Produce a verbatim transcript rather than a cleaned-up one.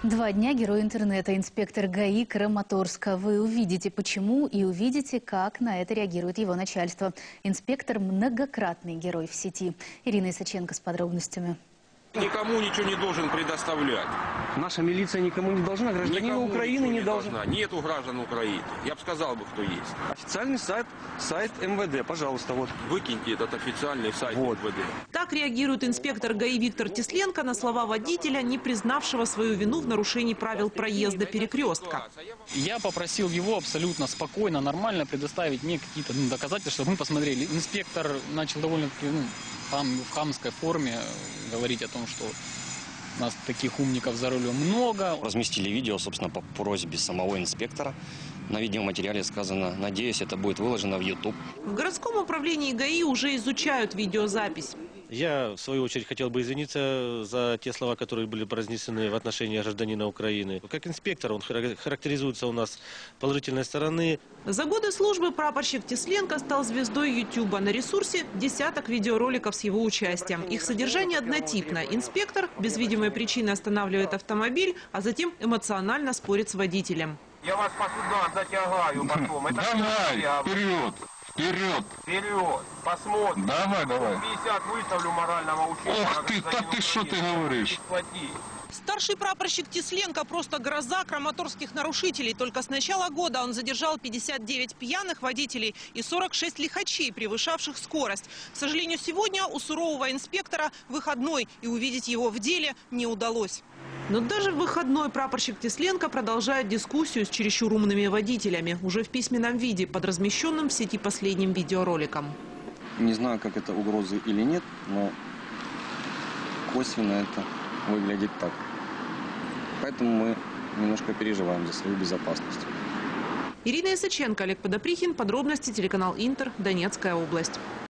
Два дня герой интернета, инспектор ГАИ Краматорска. Вы увидите, почему, и увидите, как на это реагирует его начальство. Инспектор – многократный герой в сети. Ирина Исаченко с подробностями. Никому ничего не должен предоставлять. Наша милиция никому не должна, гражданин Никому Украины не, не должна. должна. Нету граждан Украины. Я бы сказал бы, кто есть. Официальный сайт, сайт МВД, пожалуйста, вот. Выкиньте этот официальный сайт вот. МВД. Так реагирует инспектор ГАИ Виктор Тесленко на слова водителя, не признавшего свою вину в нарушении правил проезда перекрестка. Я попросил его абсолютно спокойно, нормально предоставить мне какие-то ну, доказательства, чтобы мы посмотрели. Инспектор начал довольно-таки ну, хам, в хамской форме говорить о том, что у нас таких умников за рулем много. Разместили видео, собственно, по просьбе самого инспектора. На видеоматериале сказано, надеюсь, это будет выложено в YouTube. В городском управлении ГАИ уже изучают видеозапись. Я, в свою очередь, хотел бы извиниться за те слова, которые были произнесены в отношении гражданина Украины. Как инспектор он характеризуется у нас положительной стороны. За годы службы прапорщик Тесленко стал звездой Ютуба. На ресурсе десяток видеороликов с его участием. Их содержание однотипно. Инспектор без видимой причины останавливает автомобиль, а затем эмоционально спорит с водителем. Я вас по судам затягаю потом. Давай, вперед! Вперед! Вперед! Посмотрим. Давай, давай. пятьдесят выставлю морального учения. Ох ты, да ты что ты говоришь? Старший прапорщик Тесленко просто гроза краматорских нарушителей. Только с начала года он задержал пятьдесят девять пьяных водителей и сорок шесть лихачей, превышавших скорость. К сожалению, сегодня у сурового инспектора выходной, и увидеть его в деле не удалось. Но даже в выходной прапорщик Тесленко продолжает дискуссию с чересчур умными водителями, уже в письменном виде, под размещенным в сети последним видеороликом. Не знаю, как это угрозы или нет, но косвенно это выглядит так. Поэтому мы немножко переживаем за свою безопасность. Ирина Исаченко, Олег Подоприхин. Подробности телеканал Интер. Донецкая область.